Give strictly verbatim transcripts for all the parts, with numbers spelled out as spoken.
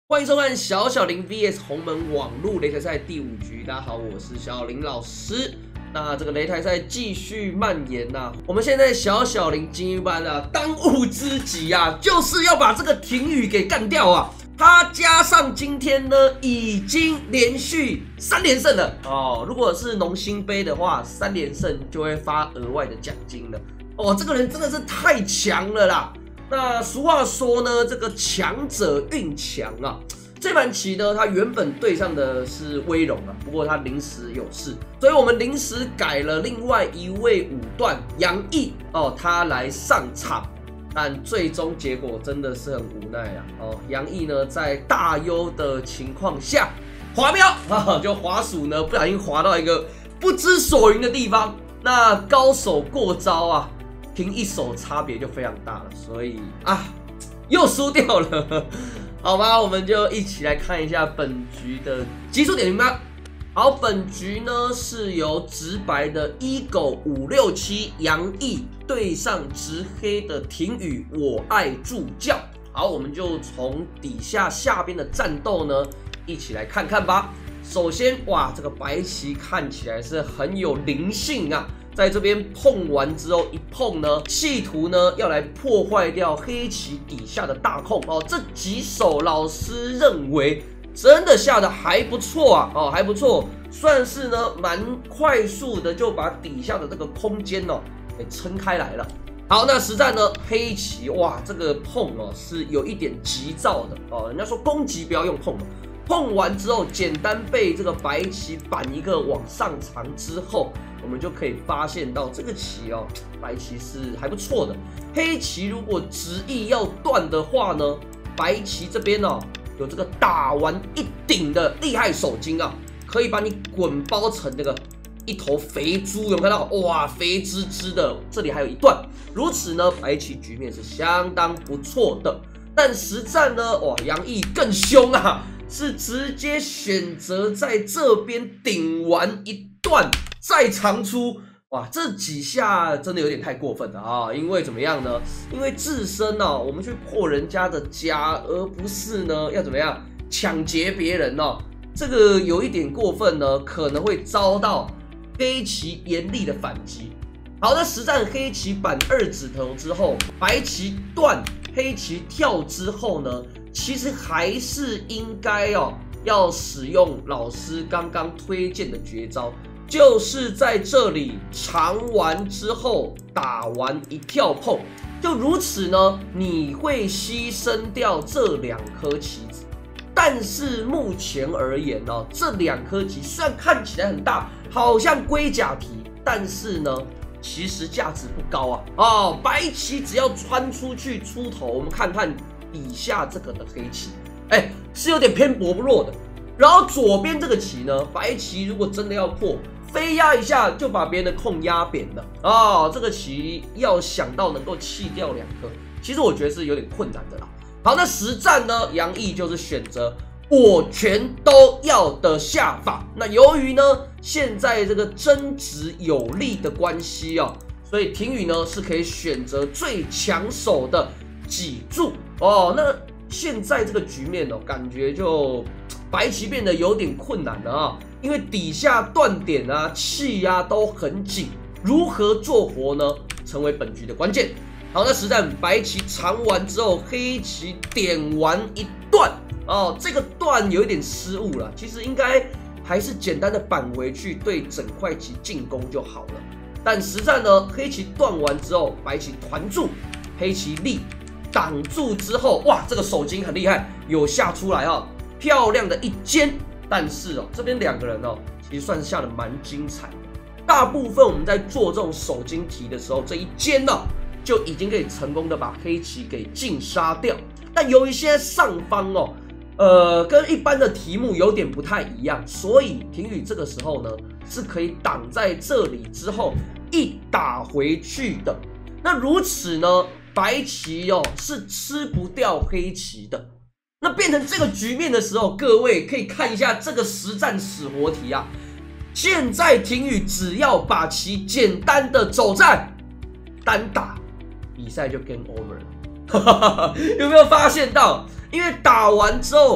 欢迎收看小小林 V S 鸿门网络擂台赛第五局。大家好，我是小林老师。那这个擂台赛继续蔓延呐、啊，我们现在小小林精英班啊，当务之急啊，就是要把这个廷宇给干掉啊。他加上今天呢，已经连续三连胜了哦。如果是农心杯的话，三连胜就会发额外的奖金了。哦，这个人真的是太强了啦。那俗话说呢，这个强者运强啊。这盘棋呢，他原本对上的是威龙啊，不过他临时有事，所以我们临时改了另外一位五段杨毅哦，他来上场。但最终结果真的是很无奈啊！哦，杨毅呢在大优的情况下滑标啊，就滑鼠呢不小心滑到一个不知所云的地方。那高手过招啊，凭一手差别就非常大了，所以啊又输掉了。好吧，我们就一起来看一下本局的技术点评吧。好，本局呢是由直白的一狗五六七杨毅对上直黑的廷宇我爱助教。好，我们就从底下下边的战斗呢一起来看看吧。首先，哇，这个白棋看起来是很有灵性啊。在这边碰完之后，一碰呢，企图呢要来破坏掉黑棋底下的大控哦。这几手老师认为真的下的还不错啊，哦，还不错，算是呢蛮快速的就把底下的这个空间哦给撑开来了。好，那实战呢，黑棋哇，这个碰哦是有一点急躁的哦。人家说攻击不要用碰，碰完之后简单被这个白棋板一个往上长之后。我们就可以发现到这个棋哦，白棋是还不错的。黑棋如果执意要断的话呢，白棋这边哦有这个打完一顶的厉害手筋啊，可以把你滚包成这个一头肥猪，有没有看到？哇，肥滋滋的，这里还有一段。如此呢，白棋局面是相当不错的。但实战呢，哇，杨毅更凶啊，是直接选择在这边顶完一段。再长出，哇，这几下真的有点太过分了啊！因为怎么样呢？因为自身呢、哦，我们去破人家的家，而不是呢要怎么样抢劫别人哦。这个有一点过分呢，可能会遭到黑棋严厉的反击。好的，实战黑棋板二指头之后，白棋断，黑棋跳之后呢，其实还是应该哦要使用老师刚刚推荐的绝招。就是在这里长完之后打完一跳碰，就如此呢，你会牺牲掉这两颗棋子。但是目前而言呢、哦，这两颗棋虽然看起来很大，好像龟甲题，但是呢，其实价值不高啊。哦，白棋只要穿出去出头，我们看看底下这个的黑棋，哎，是有点偏薄弱的。然后左边这个棋呢，白棋如果真的要破。飞压一下就把别人的控压扁了哦，这个棋要想到能够弃掉两颗，其实我觉得是有点困难的啦。好，那实战呢，杨毅就是选择我全都要的下法。那由于呢现在这个争执有利的关系哦，所以廷宇呢是可以选择最抢手的脊柱哦。那现在这个局面哦，感觉就白棋变得有点困难了啊。因为底下断点啊、气啊都很紧，如何做活呢？成为本局的关键。好，那实战白棋长完之后，黑棋点完一段哦，这个段有一点失误了，其实应该还是简单的扳回去，对整块棋进攻就好了。但实战呢，黑棋断完之后，白棋团住，黑棋立挡住之后，哇，这个手筋很厉害，有下出来哦，漂亮的一尖。但是哦，这边两个人哦，其实算是下的蛮精彩的。大部分我们在做这种手筋题的时候，这一尖呢、哦，就已经可以成功的把黑棋给尽杀掉。但由于现在上方哦，呃，跟一般的题目有点不太一样，所以廷宇这个时候呢，是可以挡在这里之后一打回去的。那如此呢，白棋哦是吃不掉黑棋的。那变成这个局面的时候，各位可以看一下这个实战死活题啊。现在廷宇只要把棋简单的走战单打，比赛就 game over 了。有没有发现到？因为打完之后，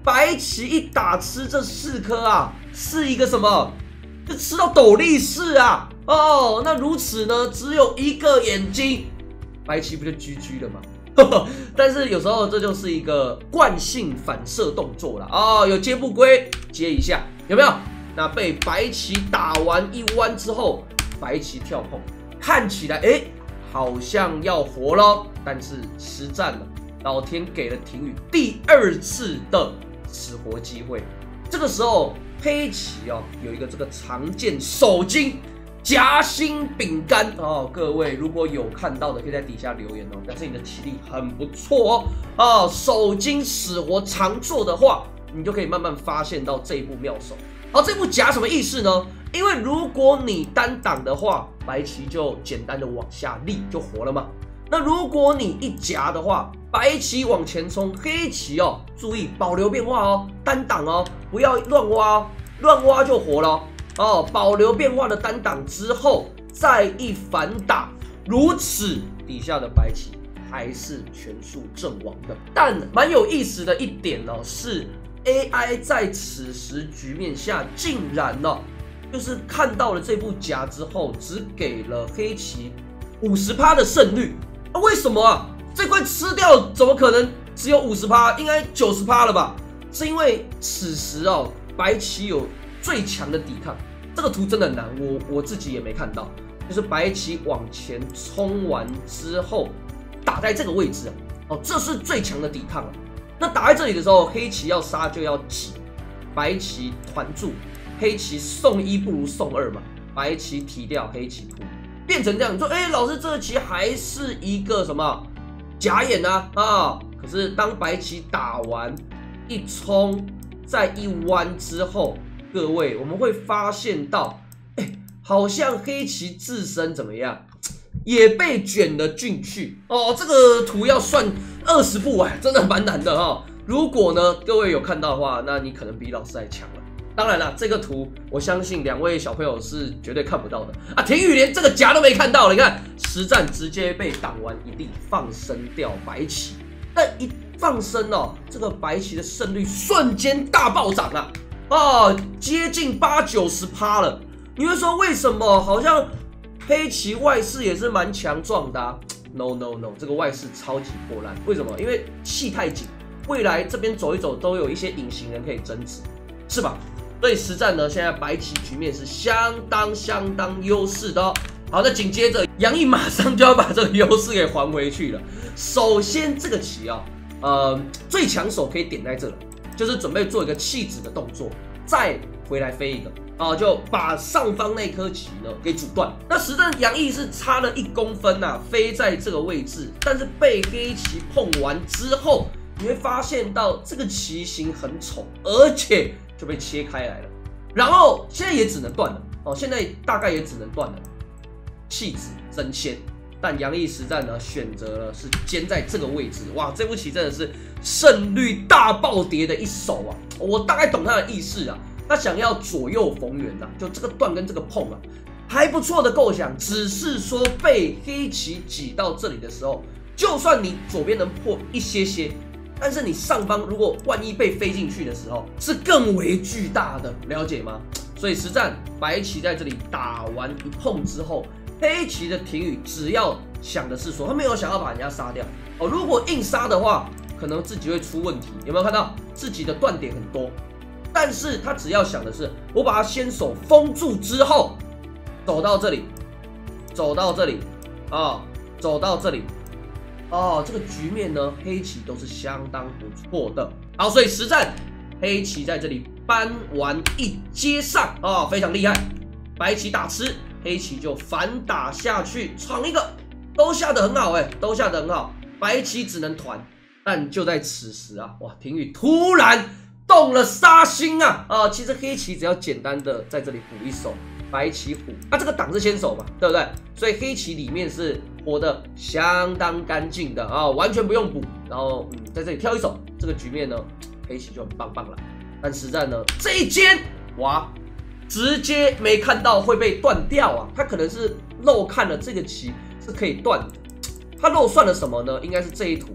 白棋一打吃这四颗啊，是一个什么？就吃到斗笠式啊！哦，那如此呢，只有一个眼睛，白棋不就 G G 了吗？但是有时候这就是一个惯性反射动作了哦，有接不归，接一下，有没有？那被白棋打完一弯之后，白棋跳碰，看起来哎，好像要活咯，但是实战了，老天给了廷宇第二次的死活机会。这个时候黑棋哦，有一个这个常见手筋夹心饼干哦，各位如果有看到的，可以在底下留言哦，表示你的体力很不错哦。哦，手筋死活常做的话，你就可以慢慢发现到这一步妙手。好，这步夹什么意思呢？因为如果你单挡的话，白棋就简单的往下立就活了嘛。那如果你一夹的话，白棋往前冲，黑棋哦，注意保留变化哦，单挡哦，不要乱挖哦，乱挖就活了哦。哦，保留变化的单挡之后，再一反打，如此底下的白棋还是全数阵亡的。但蛮有意思的一点呢、哦，是 A I 在此时局面下竟然呢、哦，就是看到了这步夹之后，只给了黑棋 百分之五十 的胜率。啊，为什么啊？这块吃掉怎么可能只有 百分之五十？ 应该 百分之九十 了吧？是因为此时哦，白棋有最强的抵抗。这个图真的很难，我我自己也没看到。就是白棋往前冲完之后，打在这个位置哦，这是最强的抵抗了。那打在这里的时候，黑棋要杀就要挤，白棋团住，黑棋送一不如送二嘛，白棋提掉，黑棋扑，变成这样。你说，哎、欸，老师这个棋还是一个什么假眼啊啊？可是当白棋打完一冲再一弯之后。各位，我们会发现到，哎，好像黑棋自身怎么样，也被卷了进去哦。这个图要算二十步哎，真的蛮难的哈、哦。如果呢，各位有看到的话，那你可能比老师还强了。当然了，这个图我相信两位小朋友是绝对看不到的啊。廷宇连这个夹都没看到了，你看实战直接被挡完一地，放生掉白棋。那一放生哦，这个白棋的胜率瞬间大暴涨啊！哦，接近八九十趴了。你会说为什么？好像黑棋外势也是蛮强壮的、啊。No No No， 这个外势超级破烂。为什么？因为气太紧，未来这边走一走都有一些隐形人可以争执，是吧？所以实战呢，现在白棋局面是相当相当优势的哦。好，那紧接着杨毅马上就要把这个优势给还回去了。首先这个棋啊、哦，呃，最强手可以点在这了。就是准备做一个弃子的动作，再回来飞一个啊，就把上方那颗棋呢给阻断。那实战杨毅是差了一公分呐、啊，飞在这个位置，但是被黑棋碰完之后，你会发现到这个棋形很丑，而且就被切开来了。然后现在也只能断了哦，现在大概也只能断了，弃子争先。但杨毅实战呢，选择了是尖在这个位置，哇，这步棋真的是胜率大暴跌的一手啊！我大概懂他的意思啊，他想要左右逢源呐、啊，就这个断跟这个碰啊，还不错的构想，只是说被黑棋挤到这里的时候，就算你左边能破一些些，但是你上方如果万一被飞进去的时候，是更为巨大的，了解吗？所以实战白棋在这里打完一碰之后。黑棋的廷宇只要想的是说，他没有想要把人家杀掉哦。如果硬杀的话，可能自己会出问题。有没有看到自己的断点很多？但是他只要想的是，我把他先手封住之后，走到这里，走到这里，啊、哦，走到这里，哦，这个局面呢，黑棋都是相当不错的。好，所以实战黑棋在这里扳完一接上啊、哦，非常厉害。白棋打吃。黑棋就反打下去，闯一个，都下得很好哎、欸，都下得很好。白棋只能团，但就在此时啊，哇，廷宇突然动了杀心啊啊！其实黑棋只要简单的在这里补一手，白棋虎啊，这个挡是先手嘛，对不对？所以黑棋里面是活得相当干净的啊，完全不用补。然后嗯，在这里挑一手，这个局面呢，黑棋就很棒棒了。但实战呢，这一尖哇！直接没看到会被断掉啊！他可能是漏看了这个棋是可以断的，他漏算了什么呢？应该是这一图，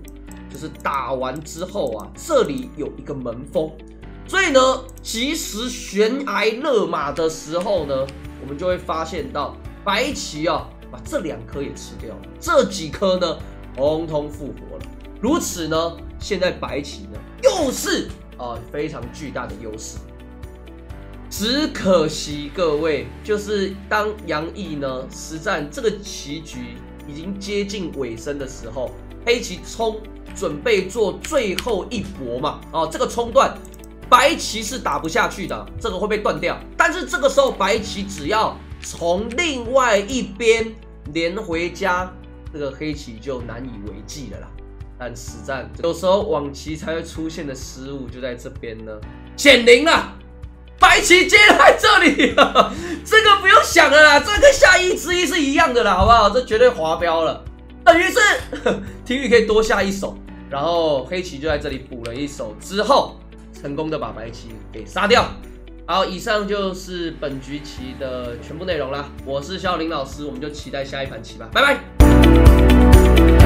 就是打完之后啊，这里有一个门封，所以呢，即使悬崖勒马的时候呢，我们就会发现到白棋啊，把这两颗也吃掉了，这几颗呢，通通复活了。如此呢，现在白棋呢，又是啊、呃、非常巨大的优势。只可惜各位，就是当杨毅呢实战这个棋局已经接近尾声的时候，黑棋冲准备做最后一搏嘛，哦，这个冲断白棋是打不下去的，这个会被断掉。但是这个时候白棋只要从另外一边连回家，这个黑棋就难以为继了啦。但实战有时候网棋才会出现的失误就在这边呢，显灵了。白棋接来这里了，这个不用想了啦，这跟下一之一是一样的啦，好不好？这绝对滑标了，等于是体育可以多下一手，然后黑棋就在这里补了一手之后，成功的把白棋给杀掉。好，以上就是本局棋的全部内容啦。我是小林老师，我们就期待下一盘棋吧，拜拜。